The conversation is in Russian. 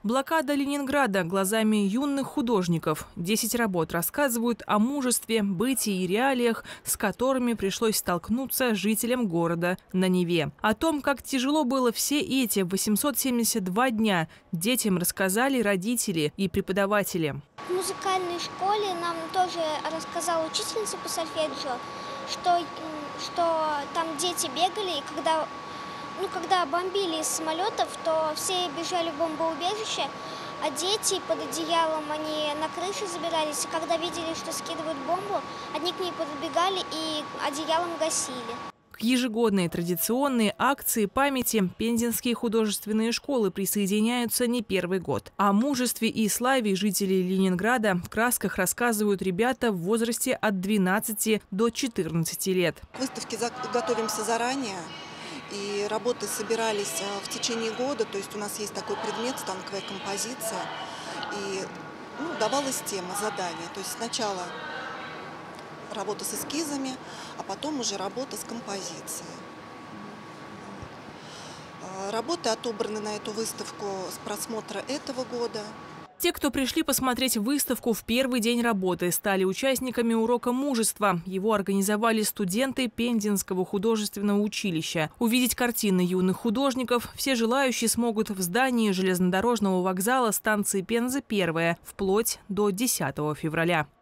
Блокада Ленинграда глазами юных художников. 10 работ рассказывают о мужестве, бытии и реалиях, с которыми пришлось столкнуться жителям города на Неве. О том, как тяжело было все эти 872 дня, детям рассказали родители и преподаватели. В музыкальной школе нам тоже рассказала учительница по сольфеджио, что там дети бегали, и когда бомбили из самолетов, то все бежали в бомбоубежище, а дети под одеялом, они на крыше забирались, и когда видели, что скидывают бомбу, они к ней подбегали и одеялом гасили. К ежегодной традиционной акции памяти пензенские художественные школы присоединяются не первый год. О мужестве и славе жителей Ленинграда в красках рассказывают ребята в возрасте от 12 до 14 лет. К выставке готовимся заранее. И работы собирались в течение года, то есть у нас есть такой предмет, станковая композиция, и давалась тема, задание. То есть сначала работа с эскизами, а потом уже работа с композицией. Работы отобраны на эту выставку с просмотра этого года. Те, кто пришли посмотреть выставку в первый день работы, стали участниками урока мужества. Его организовали студенты Пензенского художественного училища. Увидеть картины юных художников все желающие смогут в здании железнодорожного вокзала станции Пенза-1 вплоть до 10 февраля.